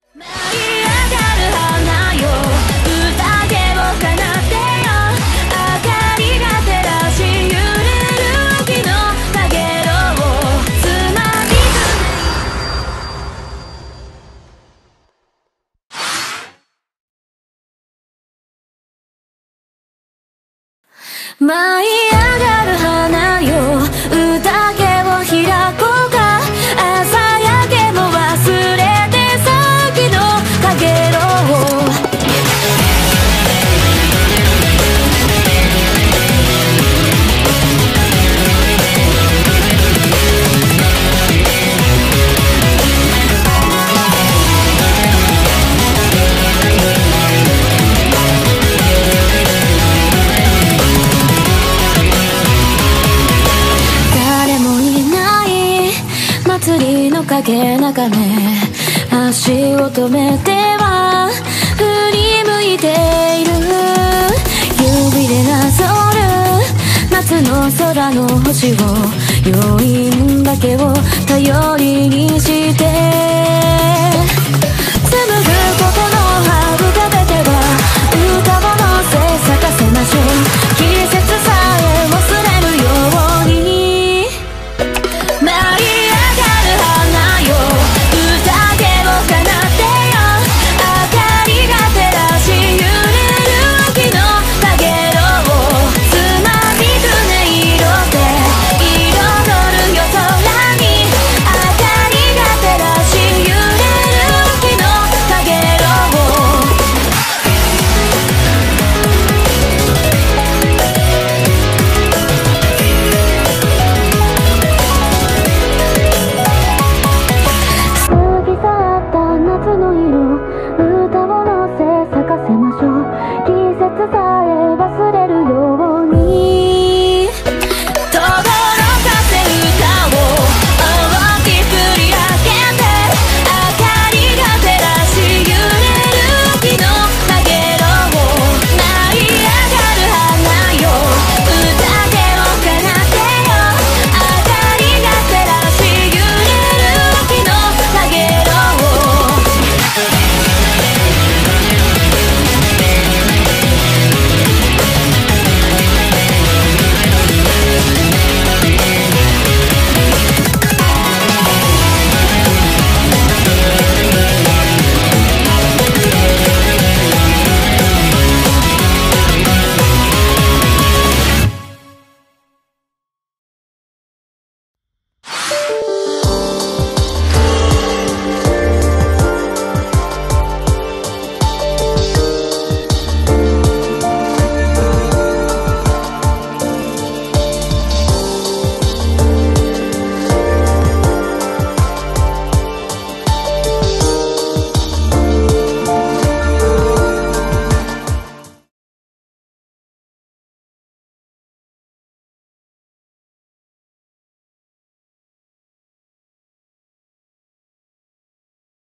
舞い上がる花よ、宴を奏でよ、明かりが照らし揺れる秋のかげろう、つまみ舞い上がる花よ、宴を開こうか、朝焼けも忘れてさっきのかげろう、誰もいない祭りの影中ね、足を止めては振り向いている、指でなぞる夏の空の星を、余韻だけを頼り